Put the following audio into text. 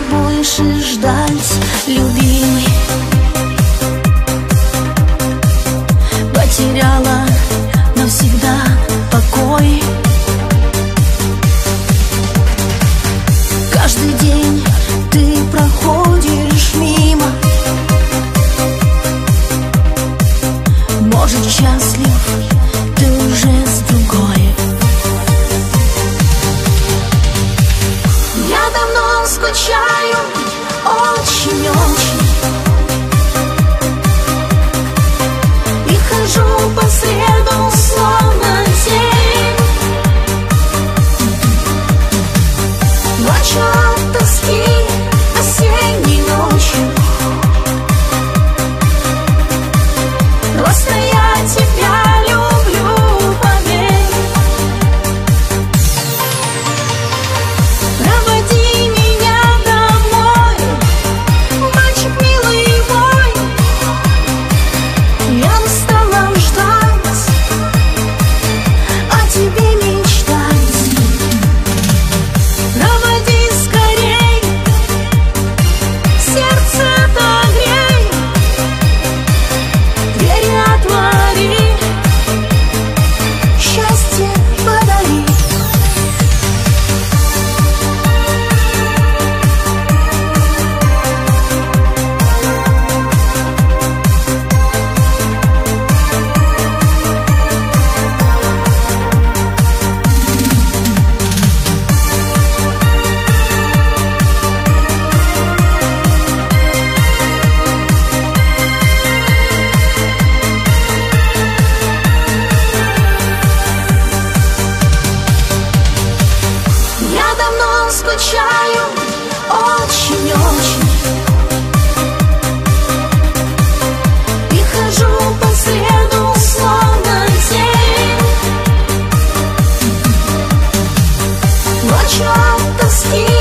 больше ждать, любимый. Потеряла навсегда покой. Каждый день ты проходишь мимо. Может, счастлив ты уже с другой. Я давно скучаю, очень-очень, и хожу по следу, словно тень. Плачу от тоски осенней ночью. Просто я тебя люблю, поверь. Проводи меня домой, мальчик милый мой. Я устала ждать, о тебе мечтать. Проводи скорей, сердце отогрей, двери отвори, счастье подари. Я давно скучаю, очень-очень, и хожу по следу, словно тень. Плачу от тоски